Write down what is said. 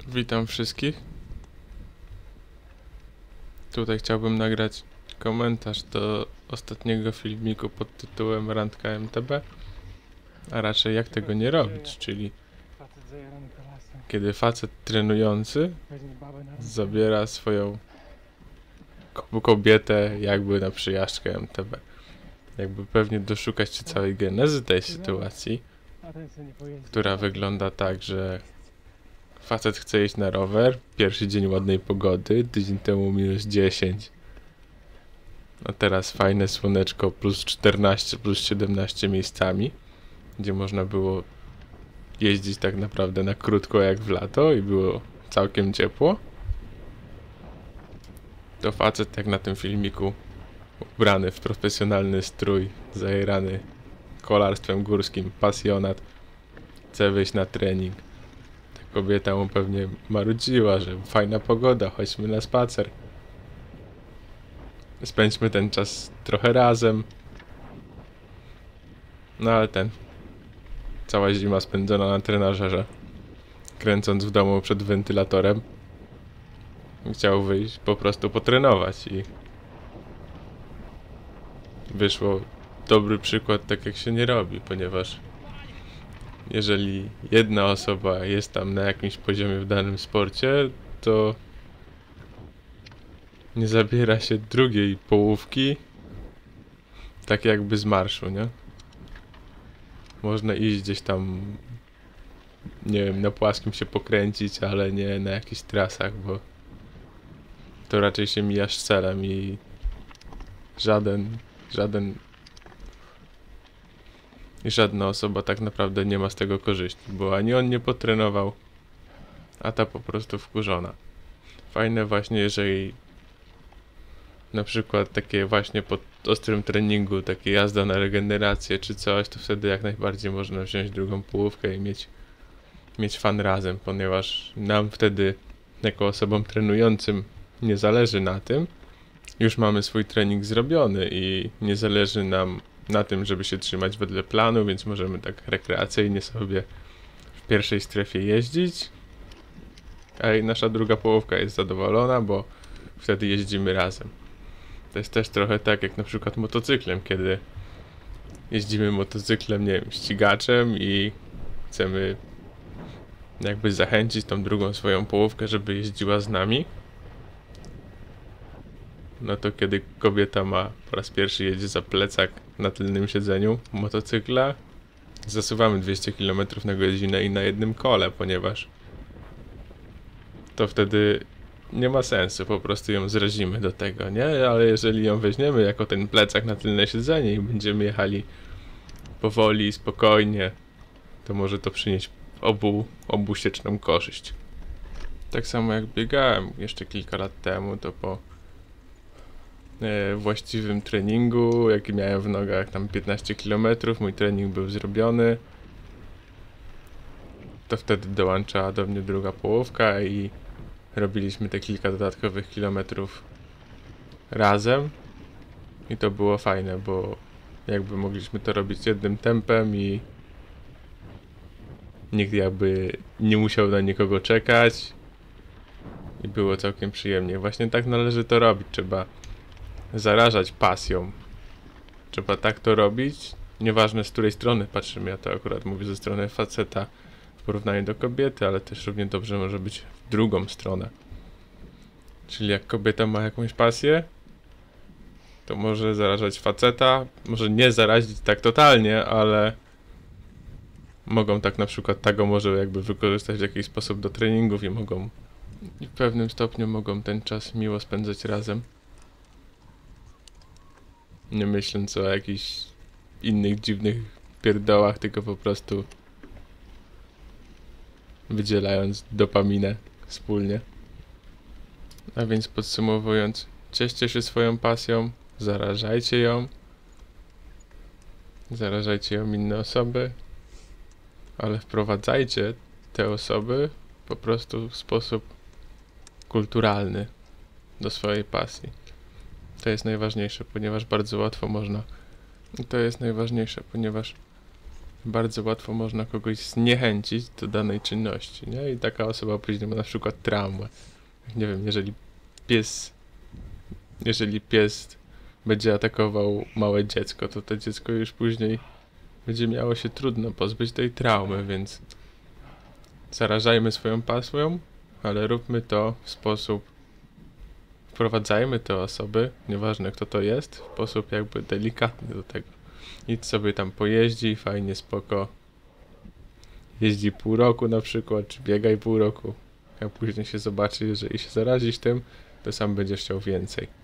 Witam wszystkich. Tutaj chciałbym nagrać komentarz do ostatniego filmiku pod tytułem Randka MTB, a raczej jak tego nie robić, czyli kiedy facet trenujący zabiera swoją kobietę jakby na przyjażdżkę MTB. Jakby pewnie doszukać się całej genezy tej sytuacji, która wygląda tak, że facet chce iść na rower, pierwszy dzień ładnej pogody, tydzień temu -10, a teraz fajne słoneczko +14, +17 miejscami, gdzie można było jeździć tak naprawdę na krótko jak w lato i było całkiem ciepło. To facet jak na tym filmiku, ubrany w profesjonalny strój, zajerany kolarstwem górskim, pasjonat, chce wyjść na trening. Kobieta mu pewnie marudziła, że fajna pogoda, chodźmy na spacer. Spędźmy ten czas trochę razem. No ale cała zima spędzona na trenażerze, kręcąc w domu przed wentylatorem. Chciał wyjść po prostu potrenować i wyszło dobry przykład, tak jak się nie robi, ponieważ jeżeli jedna osoba jest tam na jakimś poziomie w danym sporcie, to nie zabiera się drugiej połówki tak jakby z marszu, nie? Można iść gdzieś tam, nie wiem, na płaskim się pokręcić, ale nie na jakichś trasach, bo to raczej się mijasz z celem i żadna osoba tak naprawdę nie ma z tego korzyści, bo ani on nie potrenował, a ta po prostu wkurzona. Fajne właśnie, jeżeli na przykład takie właśnie po ostrym treningu, takie jazda na regenerację czy coś, to wtedy jak najbardziej można wziąć drugą połówkę i mieć fan razem, ponieważ nam wtedy jako osobom trenującym nie zależy na tym, już mamy swój trening zrobiony i nie zależy nam na tym, żeby się trzymać wedle planu, więc możemy tak rekreacyjnie sobie w pierwszej strefie jeździć, a i nasza druga połówka jest zadowolona, bo wtedy jeździmy razem. To jest też trochę tak jak na przykład motocyklem, kiedy jeździmy motocyklem, nie wiem, ścigaczem i chcemy jakby zachęcić tą drugą swoją połówkę, żeby jeździła z nami. No to kiedy kobieta ma po raz pierwszy jedzie za plecak na tylnym siedzeniu motocykla, zasuwamy 200 km/h i na jednym kole, ponieważ to wtedy nie ma sensu, po prostu ją zrazimy do tego, nie? Ale jeżeli ją weźmiemy jako ten plecak na tylne siedzenie i będziemy jechali powoli, spokojnie, to może to przynieść obusieczną korzyść. Tak samo jak biegałem jeszcze kilka lat temu, to po właściwym treningu, jaki miałem w nogach, tam 15 km, mój trening był zrobiony, to wtedy dołączała do mnie druga połówka i robiliśmy te kilka dodatkowych kilometrów razem i to było fajne, bo jakby mogliśmy to robić jednym tempem i nikt jakby nie musiał na nikogo czekać i było całkiem przyjemnie. Właśnie tak należy to robić, trzeba zarażać pasją. Trzeba tak to robić, nieważne z której strony patrzymy, ja to akurat mówię ze strony faceta w porównaniu do kobiety, ale też równie dobrze może być w drugą stronę. Czyli jak kobieta ma jakąś pasję, to może zarażać faceta, może nie zarazić tak totalnie, ale mogą tak na przykład tego może jakby wykorzystać w jakiś sposób do treningów i w pewnym stopniu mogą ten czas miło spędzać razem. Nie myśląc o jakichś innych dziwnych pierdołach, tylko po prostu wydzielając dopaminę wspólnie. A więc podsumowując, cieszcie się swoją pasją, zarażajcie ją inne osoby, ale wprowadzajcie te osoby po prostu w sposób kulturalny do swojej pasji. To jest najważniejsze, ponieważ bardzo łatwo można. I to jest najważniejsze, ponieważ bardzo łatwo można kogoś zniechęcić do danej czynności, nie? I taka osoba później ma na przykład traumę. Nie wiem, jeżeli pies będzie atakował małe dziecko, to to dziecko już później będzie miało się trudno pozbyć tej traumy, więc zarażajmy swoją pasją, ale róbmy to w sposób, wprowadzajmy te osoby, nieważne kto to jest, w sposób jakby delikatny do tego. Idź sobie tam pojeździ, fajnie, spoko. Jeździ pół roku na przykład, czy biegaj pół roku. A później się zobaczy, jeżeli się zarazisz tym, to sam będziesz chciał więcej.